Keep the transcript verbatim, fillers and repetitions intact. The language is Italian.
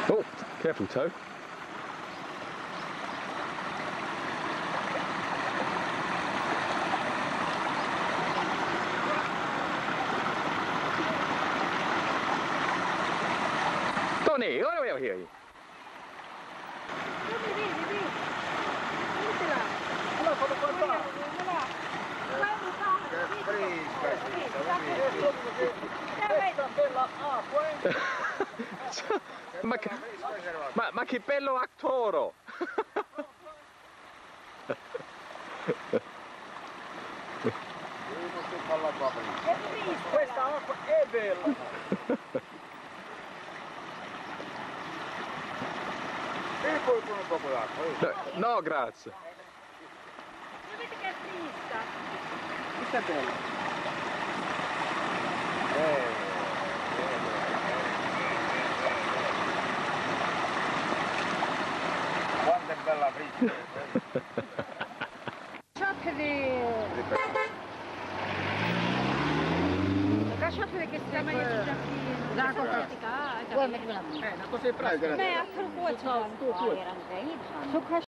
Oh, careful, toe. Tony, what are we here? Vedi, vedi, vedi. Veditela. Allora, come guarda. Che fresca, Questa bella acqua, eh? ma, che, ma, ma che bello attore! Questa acqua è bella! E poi con un poco d'acqua. No, grazie. Vedete che è fritta? Questa è bella. Eh, quanto è bella fritta. Lasciate che stiamo in Da cosa? Vuoi mettere la mano? Eh, una cosa è pratica. Beh, altro cuocio.